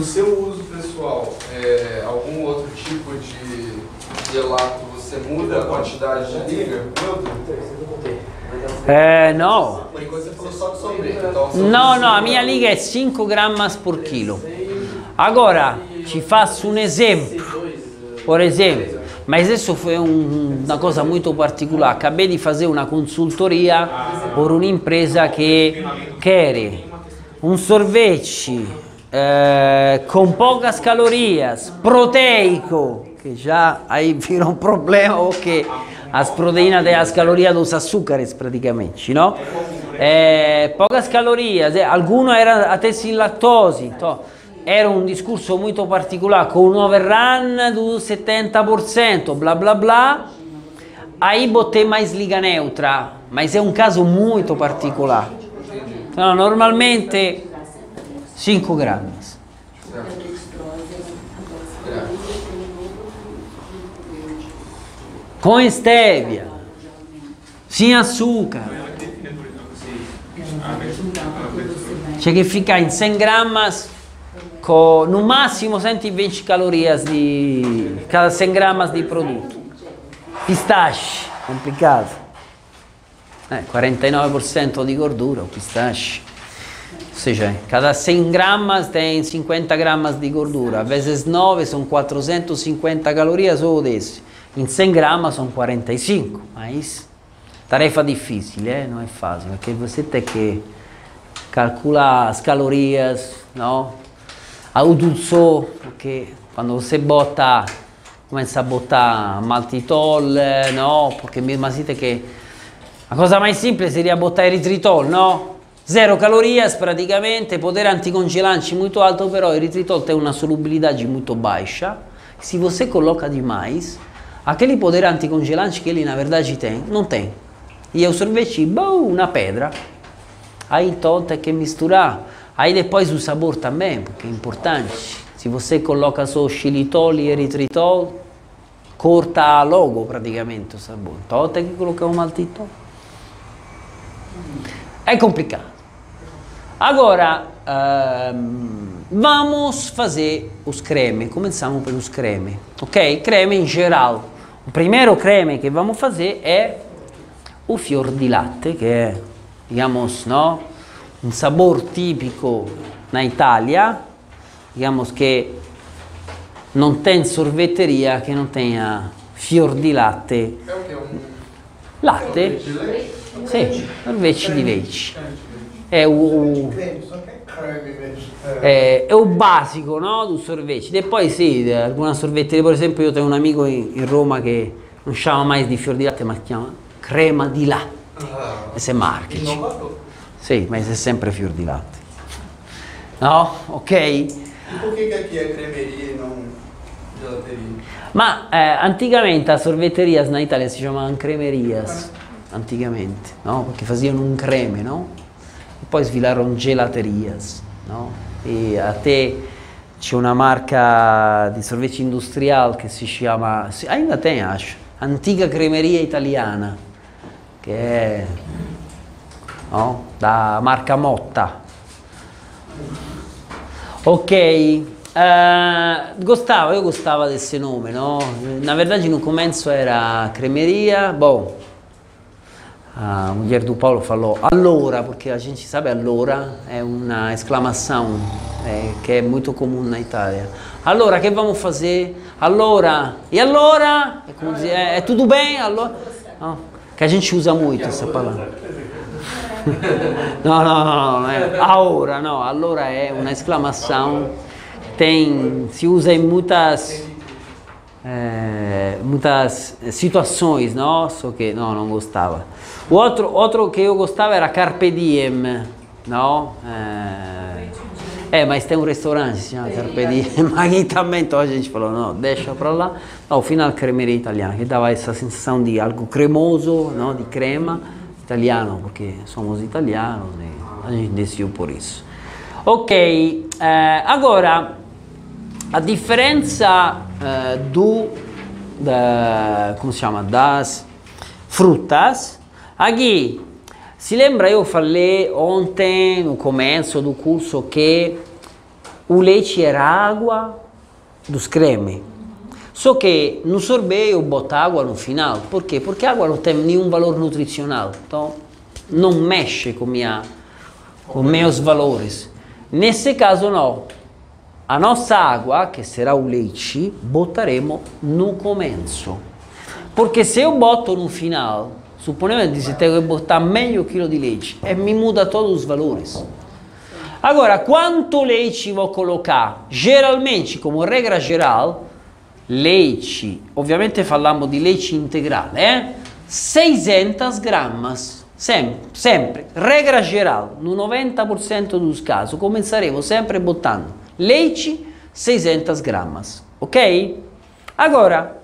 seu uso pessoal, algum outro tipo de gelato, você muda a quantidade de liga? No. Por enquanto você falou só de sorvete. Então, No, a minha liga è 5 grammas por chilo. Agora, ci faccio un esempio. Por exemplo, mas isso foi uma coisa muito particular. Acabei de fazer uma consultoria por uma empresa que quer um sorvete com poucas calorias, proteico, que já aí vira um problema, porque as proteínas têm as calorias dos açúcares praticamente, não? Poucas calorias, alguns eram até sem lactose, então era um discurso muito particular, com um overrun do 70%, blá blá blá. Aí botei mais liga neutra, mas é um caso muito particular. Então, normalmente 5 gramas. Com stevia, sem açúcar. C'è che fica in 100 gramas con no massimo 120 calorias di cada 100 gramas di prodotto. Pistache, complicato. 49% di gordura, o pistache. Ou seja, cada 100 gramas tem 50 gramas de gordura, vezes 9 são 450 calorias ou desse. Em 100 gramas são 45, mas tarefa difícil, não é fácil, porque você tem que calcular as calorias, não? O dulçor, porque quando você bota, começa a botar maltitol, não? Porque mesmo assim tem que... A cosa mais simples seria botar eritritol, não? 0 calorias praticamente, potere anticongelante muito alto, però o eritritol tem uma solubilidade muito baixa. Se você coloca demais, aquele poder anticongelante que ele na verdade tem, não tem. E o sorvete, uma pedra. Aí então tem que misturar. Aí depois o sabor também, porque é importante. Se você coloca só xilitol e eritritol, corta logo praticamente o sabor. Então tem que colocar um maltitol. É complicado. Agora, vamos fazer os cremes. Começamos pelos cremes, ok? Creme em geral. O primeiro creme que vamos fazer é o fior di latte, que é, digamos, no? Um sabor típico na Itália. Digamos que não tem sorveteria que não tenha fior di latte. É o quê? Latte? Sì, sorvete di leite. É o básico, no? Do sorvete. Depois, sì, alguma sorveteria, per esempio, io tenho un amico in Roma che non chama mais di fior di latte, ma si chiama crema di latte. Esse è marketing. Sì, ma è sempre fior di latte. No? Ok? E por que aqui é cremeria e não gelateria? Ma anticamente a sorveterias na Italia si chiamavano cremerias, anticamente, no? Perché facevano un creme, no? E poi svilarono gelaterias, no? E até c'è una marca di sorvete industrial che si chiama, ainda tem, acho, Antica Cremeria Italiana, che è, no? Da marca Motta. Ok, eu gostava desse nome, no? Na verdade no começo era cremeria, bom, a mulher do Paulo falou allora, porque a gente sabe allora é uma exclamação que é muito comum na Itália. Allora, que vamos fazer? Allora, e allora? É como dizer, é tudo bem? Allora? No, que a gente usa muito essa palavra. No, a ora, no, allora è una exclamação, si usa in muitas situações, no? Só que non gostava. O outro que eu gostava era Carpe Diem, no? Mas tem um restaurante que se chama Carpe Diem, aqui também então a gente falou, no, deixa pra lá. No, fino al cremeria italiana, che dava essa sensação de algo cremoso, no? Di crema. Italiano, porque somos italianos e a gente decidiu por isso. Ok, agora, a diferença como se chama, das frutas, aqui, se lembra, eu falei ontem, no começo do curso, que o leite era água dos creme. Só que no sorvete eu boto água no final. Por quê? Porque a água não tem nenhum valor nutricional. Então, não mexe com meus valores. Nesse caso, não. A nossa água, que será o leite, botaremo no começo. Porque se eu boto no final, supponemos que tenho que botar meio quilo de leite e me muda todos os valores. Agora, quanto leite vou colocar? Geralmente, como regra geral, leite, ovviamente falamos di leite integrale, 600 gramas, sempre, regra geral, no 90% dos casos, começaremo sempre botando leite 600 gramas, ok? Agora,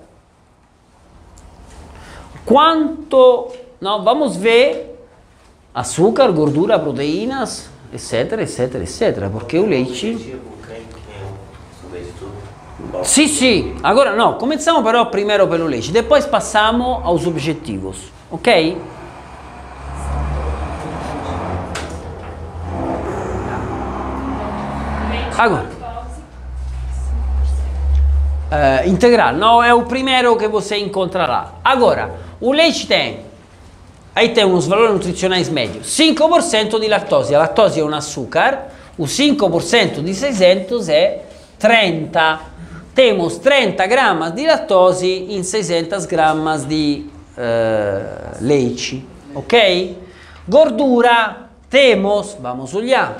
quanto, vamos ver açúcar, gordura, proteínas, etc, etc, etc, porque o leite... Sì, sì, agora no, cominciamo però primeiro pelo leite, depois passamos aos objetivos, ok? Agora, integral, não é o primeiro que você encontrará. Agora, o leite aí tem uns valores nutricionais médios, 5% de lactose, a lactose é um açúcar, o 5% de 600 é 30. Temos 30 gramas de lactose em 600 gramas de leite, ok? Gordura, temos, vamos olhar,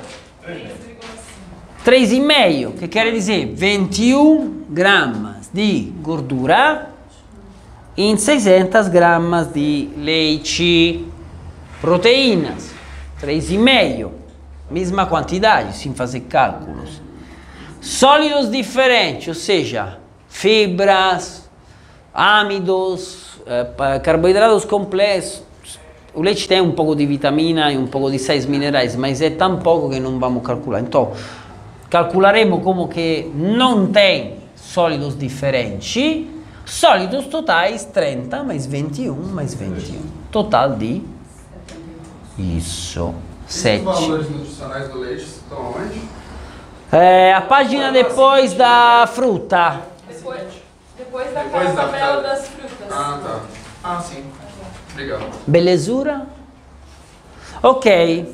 3,5, que quer dizer 21 gramas de gordura em 600 gramas de leite. Proteínas, 3,5, mesma quantidade, sem fazer cálculos. Sólidos diferentes, ou seja, fibras, ámidos, carboidratos complexos. O leite tem um pouco de vitamina e um pouco de sais minerais, mas é tão pouco que não vamos calcular. Então, calcularemos como que não tem sólidos diferentes, sólidos totais 30 mais 21 mais 21. Total de isso, 7. Os valores nutricionais do leite estão onde? A página depois da fruta. Depois daquela tabela das frutas. Ah, tá. Ah, sim. Obrigado. Belezura? Ok.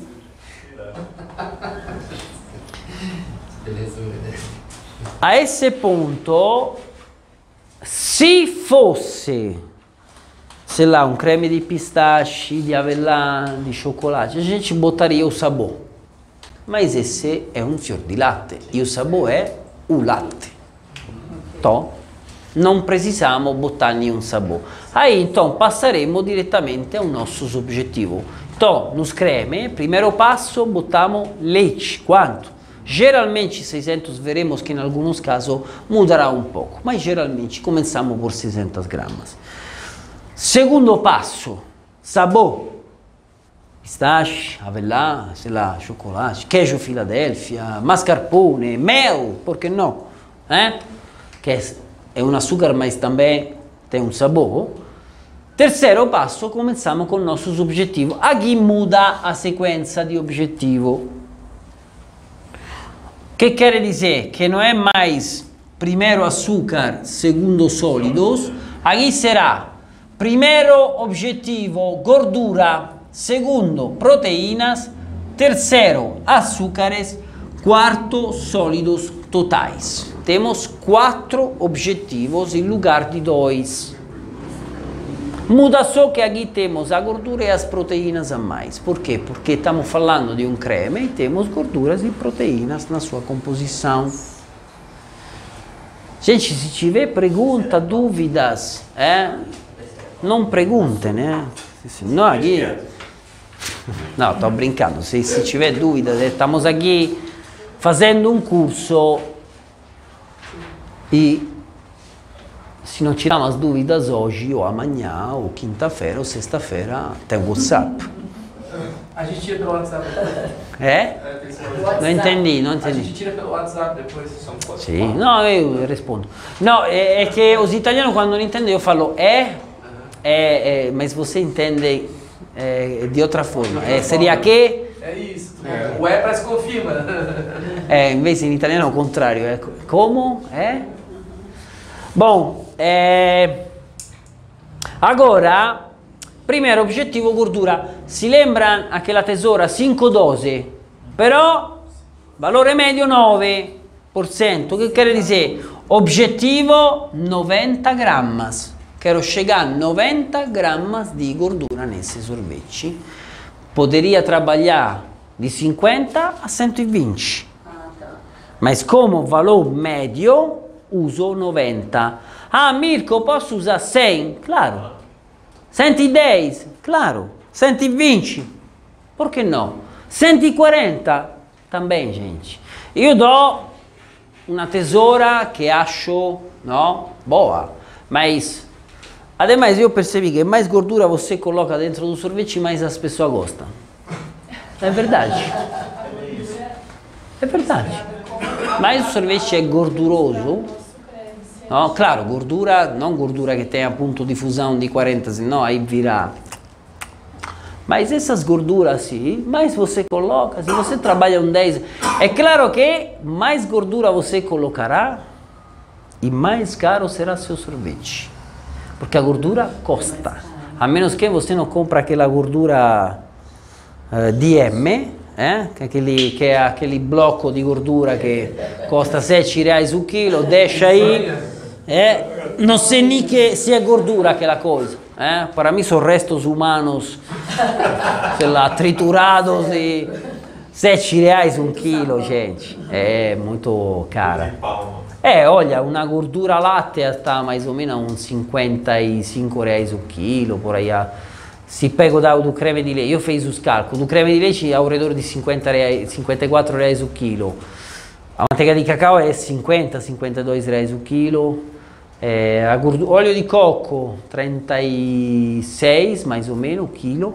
Belezura. A esse ponto, se fosse, sei lá, um creme de pistache, de avelã, de chocolate, a gente botaria o sabor. Mas esse é um fior di latte e o sabor é o latte. Então, não precisamos botar nenhum sabor. Aí, então, passaremos diretamente aos nossos objetivos. Então, nos creme, primeiro passo, botamos leite. Quanto? Geralmente 600, veremos que em alguns casos mudará um pouco, mas geralmente começamos por 600 gramas. Segundo passo, sabor. Pistache, avelã, sei lá, chocolate, queijo Filadélfia, mascarpone, mel, por que não? Que é um açúcar, mas também tem um sabor. Terceiro passo, começamos com nossos objetivos. Aqui muda a sequência de objetivo. Que quer dizer? Que não é mais primeiro açúcar, segundo sólidos. Aqui será primeiro objetivo, gordura. Segundo, proteínas. Terceiro, açúcares. Quarto, sólidos totais. Temos 4 objetivos em lugar de 2. Muda só que aqui temos a gordura e as proteínas a mais. Por quê? Porque estamos falando de um creme e temos gorduras e proteínas na sua composição. Gente, se tiver pergunta, dúvidas, não perguntem, né? Senão aqui... Não, estou brincando. Se tiver dúvidas, estamos aqui fazendo um curso e se não tirarmos as dúvidas hoje, ou amanhã, ou quinta-feira, ou sexta-feira, tem o WhatsApp. A gente tira pelo WhatsApp depois. Não entendi. A gente tira pelo WhatsApp depois. Sim, não, eu respondo. Não, é que os italianos quando não entendem, eu falo mas você entende de outra forma. Seria que... É isso. O parece confirma. Invece in italiano è il contrario. Come? Bom, agora, primeiro objetivo gordura. Si lembra aquela tesoura 5,12, però valore medio 9%. Che quer dizer? Objetivo 90 gramas. Quero chegar a 90 gramas de gordura nesse sorvete. Poderia trabalhar de 50 a 120. Mas como valor médio, uso 90. Ah, Mirko, posso usar 100? Claro. 110? Claro. 120? Por que não? 140? Também, gente. Eu dou uma tesoura que acho, boa. Mas, ademais, eu percebi que mais gordura você coloca dentro do sorvete, mais as pessoas gostam. É verdade. É verdade. Mas o sorvete é gorduroso. No, claro, gordura, não gordura que tenha ponto de fusão de 40, senão aí vira. Mas essas gorduras assim, mais você coloca, se você trabalha um 10, é claro que mais gordura você colocará e mais caro será seu sorvete. Porque a gordura custa. A menos que você não compre aquela gordura DM, que é aquele bloco de gordura que custa R$7 o quilo, deixa aí. Não sei nem que se é gordura aquela coisa. Para mim são restos humanos, sei lá, triturados e R$7 um quilo, gente. É muito cara. Olha, uma gordura láctea está mais ou menos uns R$55 o quilo, por aí. Se pego do creme de leite, eu fiz os cálculos, do creme de leite ao redor de R$54 o quilo. A manteiga de cacau é R$52 o quilo. Óleo de coco, 36 mais ou menos o quilo.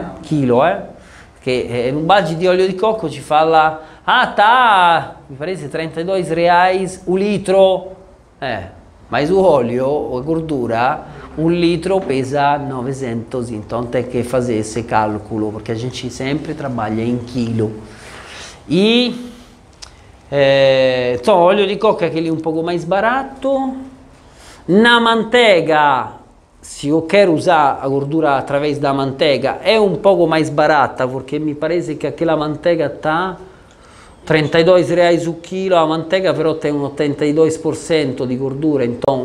Porque um balde de óleo de coco te fala, me parece R$32 o litro. Mas o óleo, a gordura, um litro pesa 900, então tem que fazer esse cálculo, porque a gente sempre trabalha em quilo. E então, óleo de coco é aquele um pouco mais barato. Na manteiga, se eu quero usar a gordura através da manteiga, é um pouco mais barata, porque me parece que aquela manteiga está R$32 o quilo, a manteiga però tem um 82% de gordura, então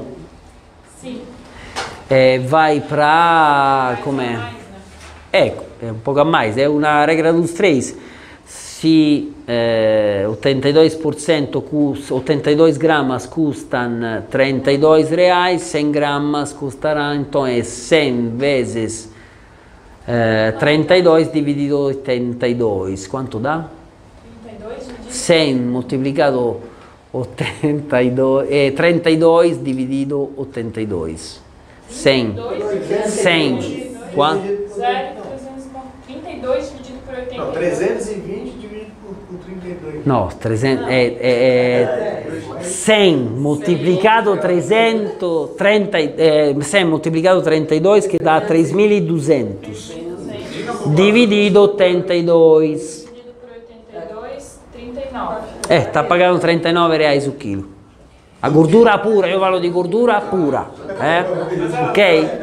vai para, com'è? É um pouco a mais, é uma regra dos três. Se 82%, 82 gramas custam R$32, 100 gramas custará, então é 100 vezes 32 dividido 82, quanto dá? 100 moltiplicado 82, 32 dividido 82. 100. 100. Quanto? 32 dividido por 82. Não, 320 dividido por 32. No, 300, 100 moltiplicado 330, 100 moltiplicado 32 che dà 3.200 dividido 82. Dividido por 82, 39. Tá pagando R$39 o quilo. A gordura pura, io parlo di gordura pura, ok?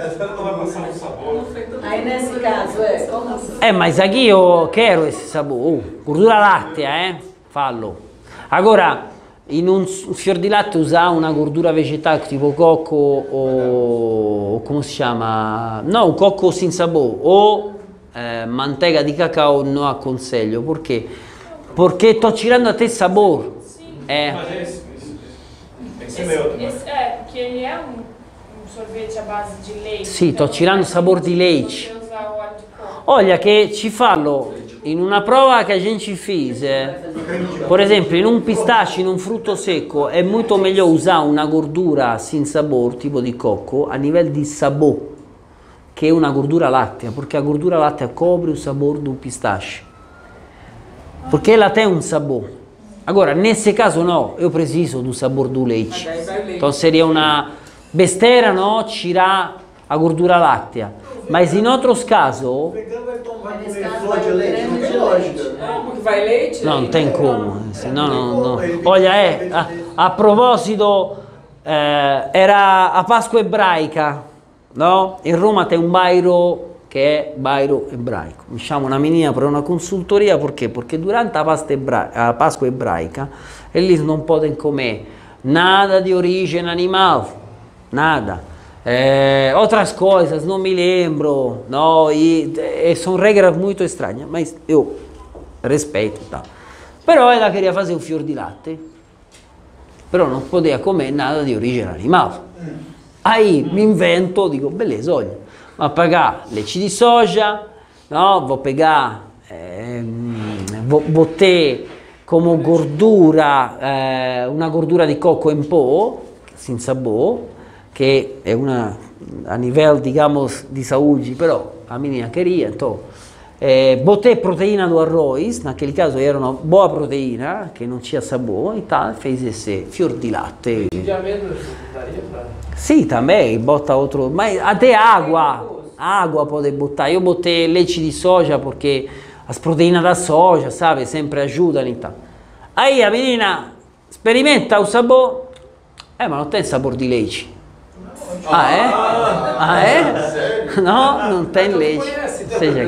Aí nesse caso como Mas aqui io quero esse sabor, gordura lattea, fallo. Agora, in un fior di latte usa una gordura vegetale tipo cocco o come si chiama? No, cocco sin sabor o manteiga di cacao non aconselho, perché? Perché sto tirando a te sabor. Porque ele é sorvete à base de leite. Sì, sto tirando sabor di leite. Você usa óleo de coco. Olha che ci fallo in una prova che a gente fez, per esempio in un pistacchio, in un frutto secco, è molto meglio usare una gordura sin sabor, tipo di cocco, a livello di sabor, che una gordura lattea, perché la gordura lattea copre il sapore do pistacchio. Perché ela tem um sabor. Agora, nesse caso não, eu preciso do sabor do leite. Então seria uma besteira, não, tirar a gordura láctea. Mas em outros casos, O vegano vai tomar Nesse comer caso, flor de vai leite, não creme tem de lógica. leite. Ah, porque vai leite? não tem como. Senão não. Ele tem Olha, que ter a proposito, era a Pasqua ebraica, no? In Roma tem un bairro che è bairro ebraico. Mi chiamo una menina per una consultoria perché? Perché durante la Pasqua ebraica eles não podem comer nada de origem animal, nada. Outras coisas, não me lembro, no? E são regras muito estranhas, mas eu respeito, tá? Però ela queria fazer um fior di latte, però non poteva comer nada di origine animale. Aí mi invento, dico, beleza, olha, vou pegar leite de soja, no? Vou pegar, vou ter come gordura una gordura di cocco in po', sin sabor, che è una a livello, digamos, di saúde, però a menina queria, então botei proteína do arroz, naquele caso era uma boa proteína, que não tinha sabor e tal, fez esse fior di latte. De amêndoas, daria pra... Sì, também, bota outro, mas até água pode botar. Io botei leite di soja porque as proteínas da soja, sabe, sempre ajudam e tal. Aí a menina sperimenta o sabor, ma non tem sabor di leite. Ah, é? Ah, é? No, non tem leite. Seja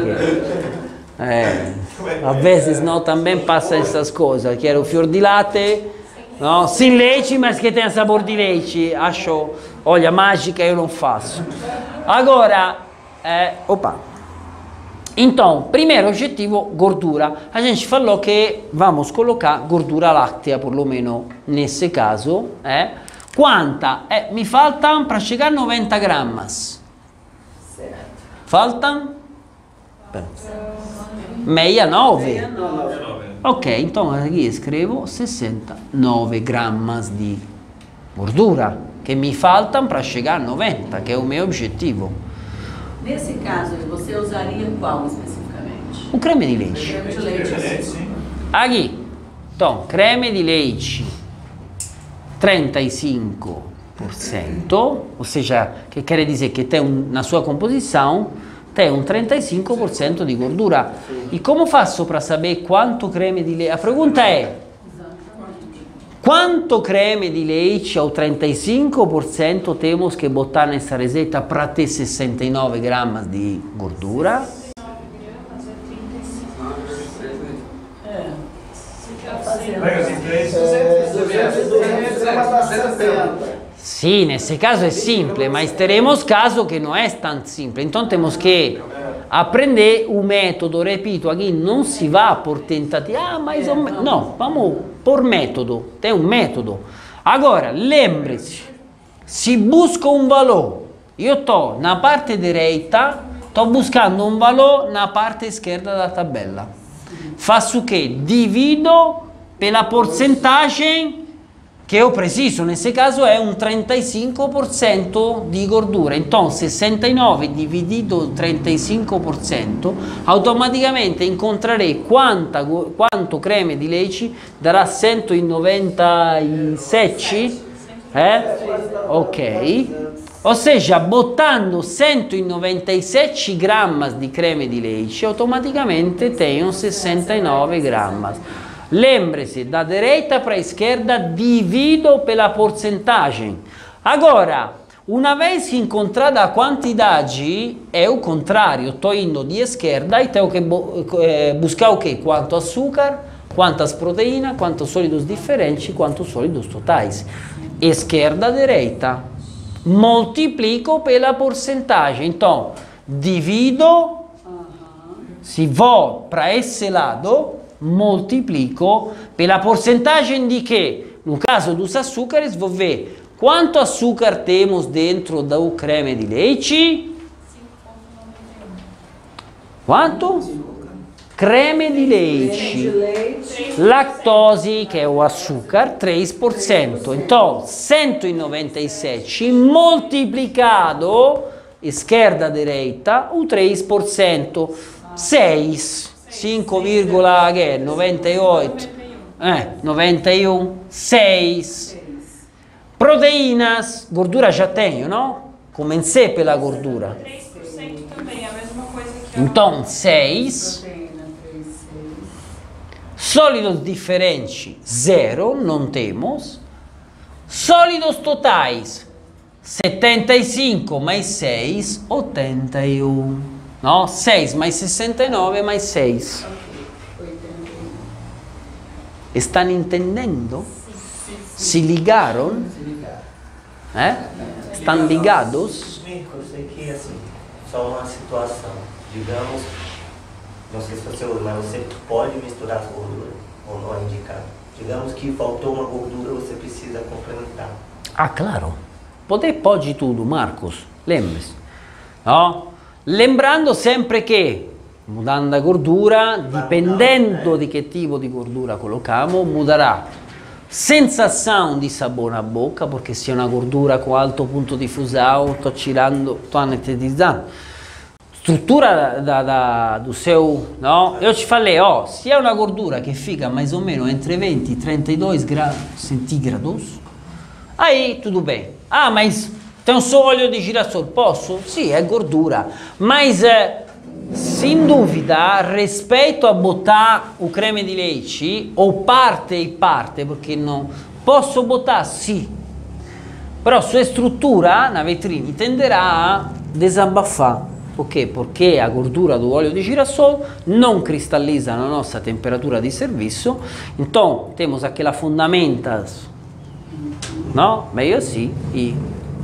que. A vezes no, também passa essas coisas. Quero o fior di latte, no, sem leite, mas que tenha sabor di leite. Acho, olha, mágica eu não faço. Agora, opa. Então, primeiro objetivo, gordura. A gente falou que vamos colocar gordura láctea, por lo menos nesse caso. Quanta? Mi faltam para chegar a 90 gramas. Certo. Faltam? 69. Ok, então aqui escrevo 69 gramas di gordura che mi faltam para chegar a 90, que é o meu objetivo. Nesse caso, você usaria qual especificamente? O creme di leite. Creme de leite. Aqui, então, creme di leite 35%, ou seja, que quer dizer que tem na sua composição tem um 35% di gordura. E como faço para saber quanto creme di leite? A pergunta é: quanto creme di leite ao 35% temos que botar nessa receita para ter 69 gramas di gordura? Sì, nesse caso è simple, mas teremos caso que não é tão simples. Então temos que aprender o método, repito, aqui não se va por tentativa, mas não, vamos por método, tem um método. Agora, lembre-se, se busca um valor, io estou na parte direita, estou buscando um valor na parte esquerda da tabella. Faço o che? Divido pela porcentagem che ho preciso, nesse caso è un 35% di gordura. Então 69 dividido 35%, automaticamente incontrarei quanto creme di leite darà 197, ok, ou seja, botando 197 gramas di creme di leite, automaticamente tenho 69 gramas. Lembre-se, da direita para a esquerda, divido pela porcentagem. Agora, uma vez que encontrada a quantidade, é o contrário. Estou indo de esquerda e tenho que buscar o quê? Quanto açúcar, quantas proteínas, quantos sólidos diferentes, quantos sólidos totais. Esquerda, direita. Moltiplico pela porcentagem. Então, divido, se vou para esse lado, moltiplico pela porcentagem de que, no caso dos açúcares, vou ver quanto açúcar temos dentro do creme de leite. Quanto? Creme di leite. Lactose, che è o açúcar, 3%. Então, 197 moltiplicado, esquerda direita, o 3%. 6. 5,98, 91, 6. Proteínas, gordura já tenho, não? como em sé pela gordura. 3% também, é a mesma coisa que Então, 6. Proteína, 3, 6. Sólidos diferentes, 0, não temos. Sólidos totais, 75 mais 6, 81. No? 6 mais 69 mais 6. Ok, 81. Estão entendendo? Se ligaram? Se ligar. Estão ligados? Mirko, eu sei que assim, só uma situação. Digamos, não sei se você usa, mas você pode misturar as gorduras ou não é indicado. Digamos que faltou uma gordura, você precisa complementar. Ah, claro. Pode tudo, Marcos. Lembre-se. No? Lembrando sempre che, mudando a gordura, dipendendo di che tipo di gordura colocamos, mudará sensação de sabor na boca, porque se é uma gordura com alto ponto di fusão, estou anestesiando. Struttura do seu, no? Eu te falei, se é uma gordura que fica mais ou menos entre 20 e 32 graus centígrados, aí tudo bem. Ah, mas tem só óleo de girassol, posso? Sì, è gordura, mas sem dúvida, respeito a botar o creme di leite, ou parte e parte, porque não posso botar, sì, però sua struttura na vetrine tenderà a desabafar. Por quê? Porque a gordura do óleo de girassol não cristaliza na nossa temperatura de serviço, então temos aquelas fundamentas, no? Meio assim, e...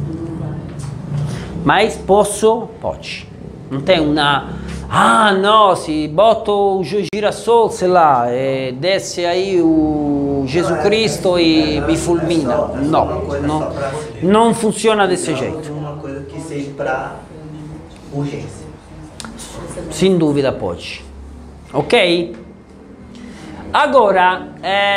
mas pode. Não tem uma... Ah, no, se boto o girassol, sei lá, desce aí o Jesus Cristo e me fulmina. Não funciona desse jeito. Uma coisa que seja para urgência. Sem dúvida pode. Ok? Agora,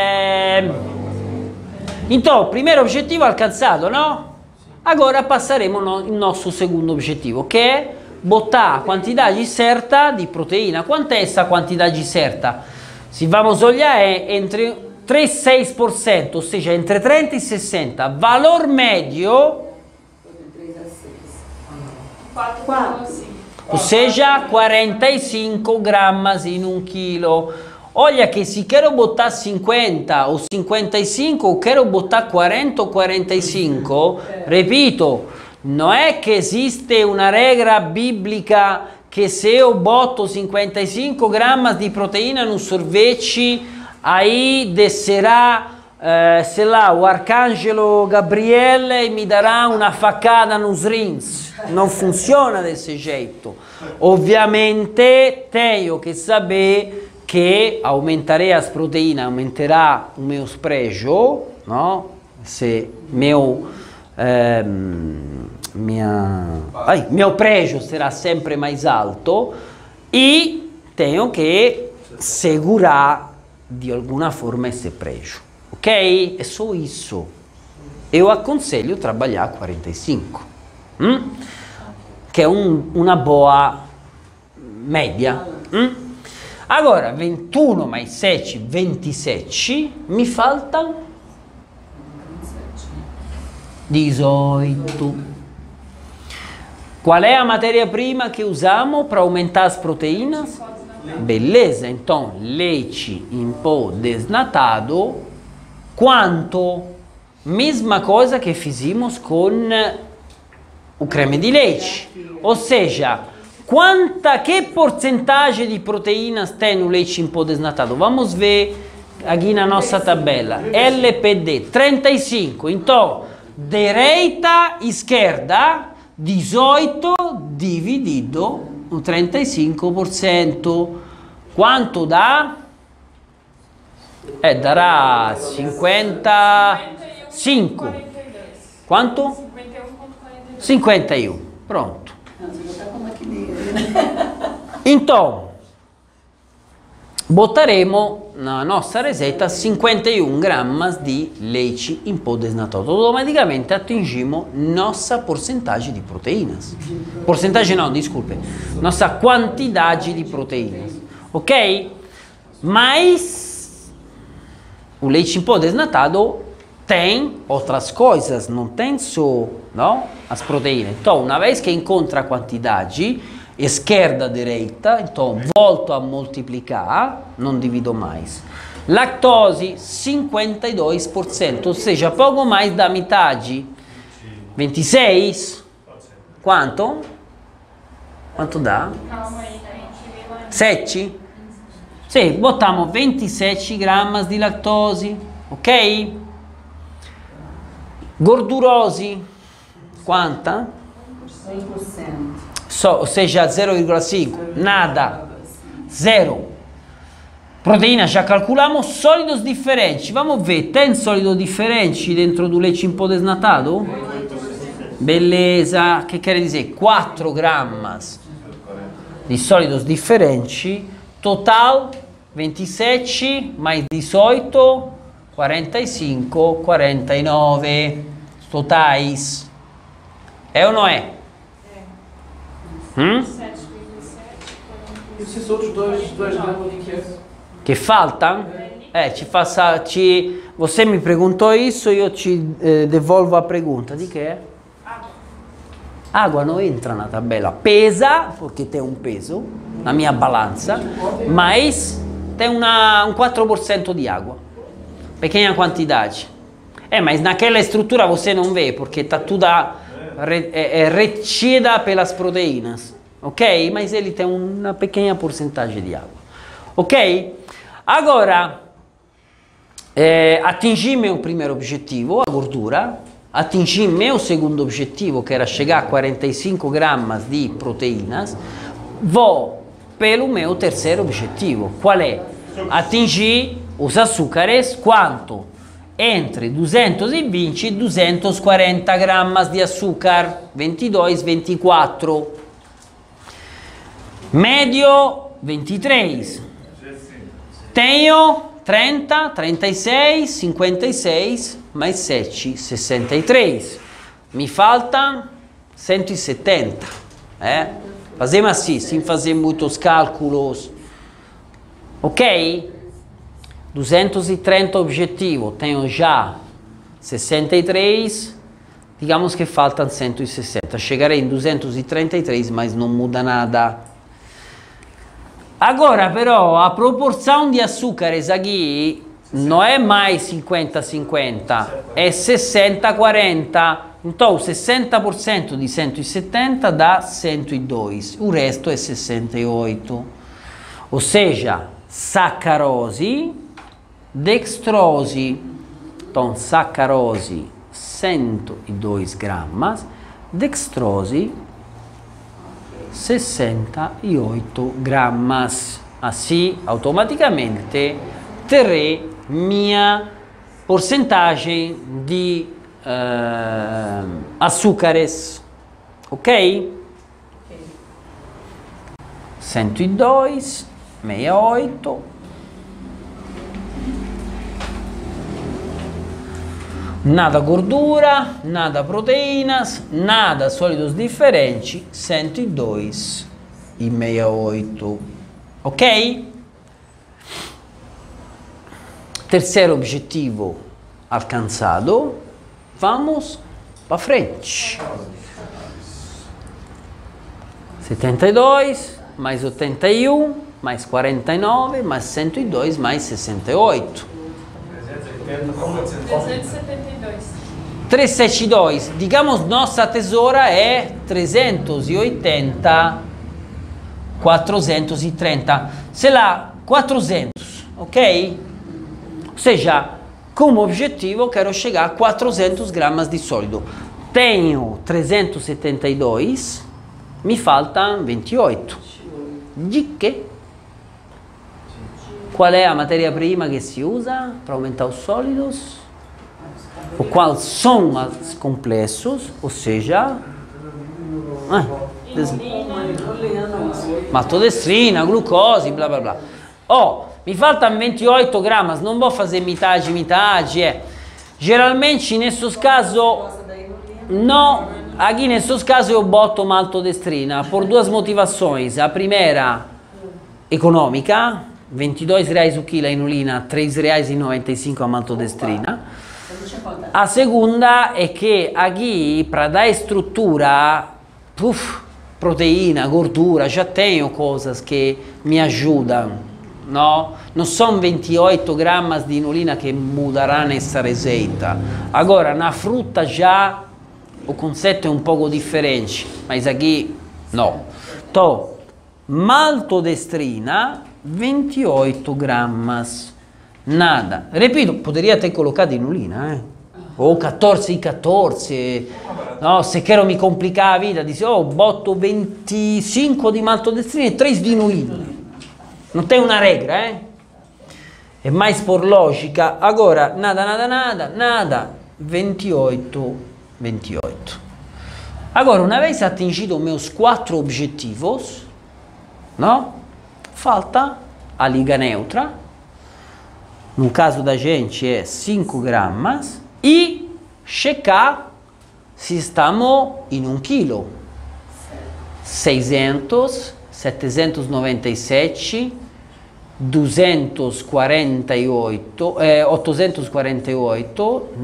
então, primeiro objetivo alcançado, não? Agora passaremos ao nosso segundo objetivo, que é botar a quantidade certa de proteína. Quanto é essa quantidade certa? Se vamos olhar, é entre 3 e 6%, ou seja, entre 30 e 60. Valor médio, 3 a 6. 4,5. ou seja, 45 gramas em 1 quilo. Olha que se quero botar 50 ou 55 ou quero botar 40 ou 45, repito, não é que existe uma regra bíblica que se eu boto 55 gramas de proteína no sorvete, aí descerá, sei lá, o arcangelo Gabriele e me dará uma facada nos rins. Não funciona desse jeito. Ovviamente, tenho que saber que aumentarei as proteínas, aumenterá o meu sprejo, no? Se meu pregio será sempre mais alto e tenho que segurar de alguma forma esse pregio, ok? É só isso. Eu aconselho trabalhar 45, que é uma boa média. Agora, 21 mais 7, 27, mi faltam 18. Qual é a matéria-prima que usamos para aumentar as proteínas? Beleza, então leite em pó desnatado. Quanto? Mesma coisa que fizemos com o creme di leite. Ou seja, que porcentagem de proteínas tem no leite em pó desnatado? Vamos ver aqui na nossa tabela. LPD, 35. Então, direita, esquerda, 18 dividido no 35%. Quanto dá? Dará 55. Quanto? 51. Pronto. Então, botaremos na nossa receita 51 gramas de leite em pó desnatado. Automaticamente atingimos nossa porcentagem de proteínas. Porcentagem não, desculpe. Nossa quantidade de proteínas. Ok? Mas o leite em pó desnatado tem outras coisas, não tem só, não? as proteínas. Então, uma vez que encontra a quantidade, esquerda, direita, então volto a multiplicar, não divido mais. Lactose, 52%, ou seja, pouco mais da metade. 26? Quanto? Quanto dá? Calma aí, gente. 7? Sì, bottiamo 27 grammi di lattosio, ok? Gordurosi, quanta? 100%. Ou seja, 0,5, nada, zero. Proteína já calculamos, sólidos diferentes. Vamos ver, tem sólido diferente dentro do leite em pó desnatado? Beleza, che quer dizer? 4 grammas di sólidos differenti, total 27 mais 18, 45, 49 totais. É ou não é? É. 7,7. E esses outros 2 gramas de que é? Che falta? Você me perguntou isso, io ci devolvo a pergunta. Di che? Água não entra na tabela. Pesa, porque tem um peso na minha balança, mas tem um 4% de água. Pequena quantidade. Mas naquela estrutura você não vê, porque está toda retida pelas proteínas. Ok? Mas ele tem uma pequena porcentagem de água. Ok? Agora, atingi meu primeiro objetivo, a gordura. Atingi meu segundo objetivo, que era chegar a 45 grammas di proteínas. Vou pelo meu terceiro objetivo. Qual é? Atingir os açúcares, quanto? Entre 220 e 240 grammas di açúcar, 22, 24. Médio, 23. Tenho 30, 36, 56, mais 7, 63. Mi faltam 170. Fazemos assim, sem fazer muitos cálculos. Ok? 230 objetivos, tenho já 63, digamos que faltam 160. Chegarei em 233, mas não muda nada. Agora, però, a proporção de açúcares aqui não é mais 50-50, é 60-40. Então, 60% de 170 dá 102, o resto é 68. Ou seja, sacarose, dextrose, então sacarose 102 gramas, dextrose 68 gramas. Assim, automaticamente, terrei minha porcentagem de açúcares. Ok? 102, 68. Nada gordura, nada proteínas, nada sólidos diferentes, 102 e 68. Ok? Terceiro objetivo alcançado. Vamos para frente. 72, mais 81, mais 49, mais 102, mais 68. 372. 372. Digamos, nossa tesoura é 380, 430. Sei lá, 400, ok? Ou seja, como objetivo quero chegar a 400 gramas de sólido. Tenho 372, mi faltam 28. De quê? Qual é a matéria-prima que se usa para aumentar os sólidos? O qual são os complexos, ou seja, maltodestrina, glucose, blá blá blá. Mi faltam 28 gramas, não vou fazer metade, metade. Geralmente, nesses casos, não, aqui nesses casos eu boto maltodestrina por duas motivações. A primeira, econômica, 22 reais o quilo a inulina, 3,95 a maltodestrina. Eu não tinha contado. A segunda é que aqui, para dar estrutura, proteína, gordura, já tenho coisas que me ajudam, no? Não são 28 gramas de inulina que mudará nessa receita. Agora, na fruta já o concetto è un poco differente, mas aqui no. Então, maltodestrina, 28 gramas. Nada. Repito, poderia ter colocado inulina, ou 14 e 14. No, se quero me complicar a vida, dice, oh, botto 25 di maltodestrina e 3 di inulina. Non tem una regra, È mais por lógica. Agora, nada. 28. Agora, uma vez atingido meus 4 objetivos, no? Falta a liga neutra. No caso da gente é 5 gramas. E checar se estamos em 1 quilo. 600, 797, 248, 848,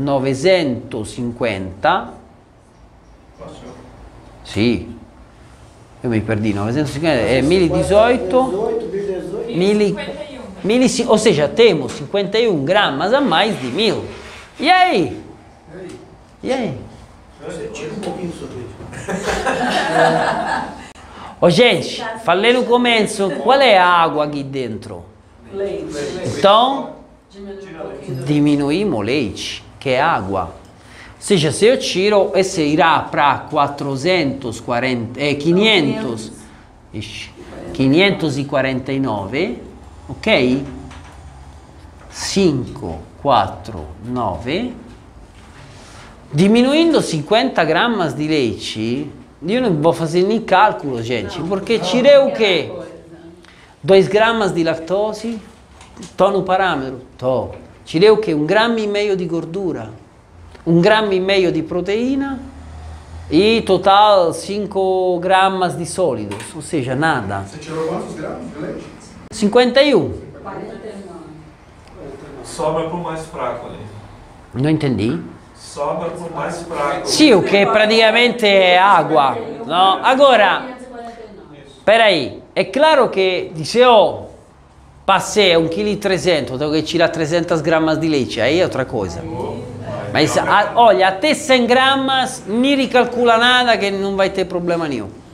950. Sì, io mi perdi, 950, 1018, 1000, ou seja, temos 51 gramas a mais de 1000. E aí? Você tira um pouquinho do sorvete. Ô, gente, falei no começo, qual é a água aqui dentro? Leite. Então, Diminui um pouquinho. diminuímos o leite, que é água. Ou seja, se eu tiro, esse irá para 549, ok? 5, 4, 9. Diminuindo 50 gramas di leite, io non vou fazer nem cálculo, gente, porque tirei o quê? 2 gramas di lactose, tô no parâmetro, tô. Tirei o quê? 1,5 grammo di gordura, 1,5 grammo di proteína e total 5 gramas di sólidos, ou seja, nada. Você tirou quantos gramas de leite? 51. 49. Sobra pro mais fraco ali. Non entendi. Sobra pro mais fraco. Sì, o che praticamente è acqua, no? Agora, 549. peraí, è chiaro che se io passei a 1,3 kg, devo che tirar 300 gramas di leite, aí é outra coisa. Mas, olha, até 100 gramas, nem ricalcula nada que não vai ter problema nenhum.